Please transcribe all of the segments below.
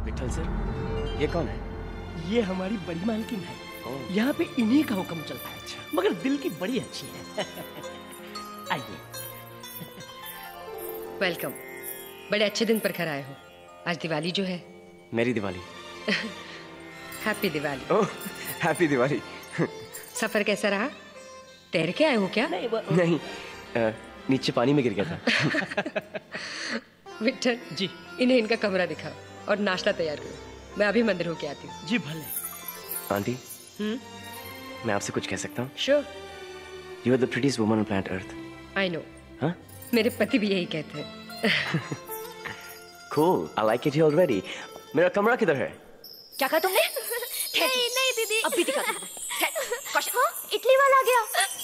Vitthal sir, ये कौन है? ये हमारी बड़ी मालकिन है। यहाँ पे इन्हीं का हुक्म चलता है। अच्छा। मगर दिल की बड़ी अच्छी है। आइए। वेलकम। बड़े अच्छे दिन पर घर आए हो। आज दिवाली जो है। मेरी Diwali. Happy Diwali. Oh, happy Diwali. सफर कैसा रहा? तैर के आए हो क्या? नहीं, नीचे पानी में गिर गया था। विठल जी, इन्हें इनका कमरा दिखाओ और नाश्ता तैयार करो। मैं अभी मंदिर होके आती हूँ। जी भले। आंटी, मैं आपसे कुछ कह सकता हूँ? Sure. You are the prettiest woman on planet Earth. I know. हाँ? मेरे पति भी यही कहते हैं। Cool, I like it here already. मेरा कमरा किधर है? क्या कहा तुमने? नहीं नहीं दीदी, अभी दिखा दूँ। हाँ, इडली वाला आ गया।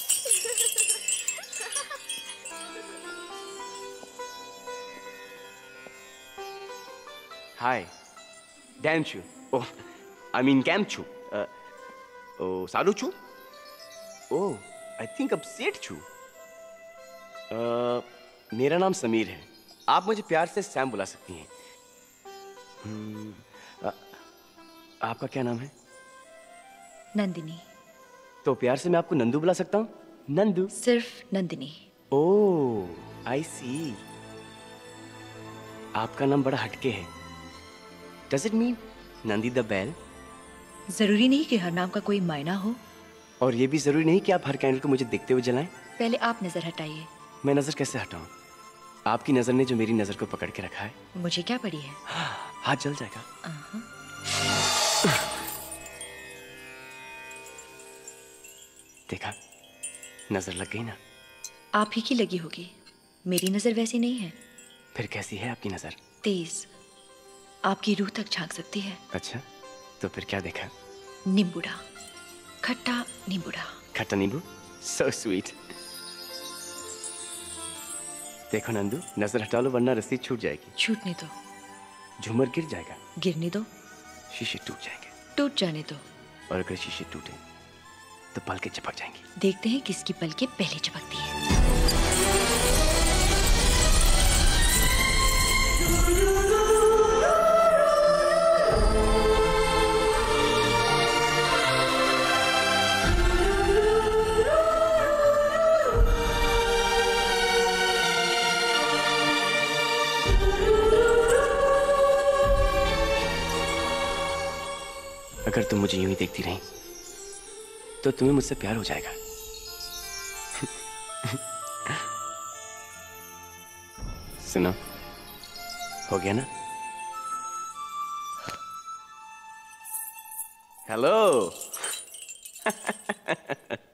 Hi, Danchu. Oh, I mean Gamchu. Oh, Saruchu. Oh, I think अब सेठ छू। मेरा नाम समीर है। आप मुझे प्यार से सैम बुला सकती हैं। आपका क्या नाम है? नंदिनी। तो प्यार से मैं आपको नंदू बुला सकता हूँ? नंदू। सिर्फ नंदिनी। ओह, I see. आपका नाम बड़ा हटके है। Does it mean Nandi the bail? जरूरी नहीं कि हर नाम का कोई मायना हो। और ये भी जरूरी नहीं कि आप हर कैंडल को मुझे देखते हुए जलाएं। पहले आप नजर हटाइए। मैं नजर कैसे हटाऊं? आपकी नजर ने जो मेरी नजर को पकड़ के रखा है। मुझे क्या पड़ी है? हाथ जल जाएगा। देखा, नजर लग गई ना? आप ही की लगी होगी, मेरी नजर वैसी नहीं है। फिर कैसी है आपकी नजर? तेज, आपकी रूह तक झांक सकती है। अच्छा, तो फिर क्या देखा? नींबूड़ा, खट्टा नींबूड़ा। खट्टा नींबू? So sweet. देखो नंदू, नजर हटा लो वरना रस्सी छूट जाएगी। छूटने दो। झूमर गिर जाएगा। गिरने दो। शीशे टूट जाएंगे। टूट जाने दो। और अगर शीशे टूटे तो पलकें चपक जाएंगी। देखते हैं किसकी पलकें पहले चपकती है। अगर तुम मुझे यूं ही देखती रही तो तुम्हें मुझसे प्यार हो जाएगा। सुनो, हो गया ना? हेलो।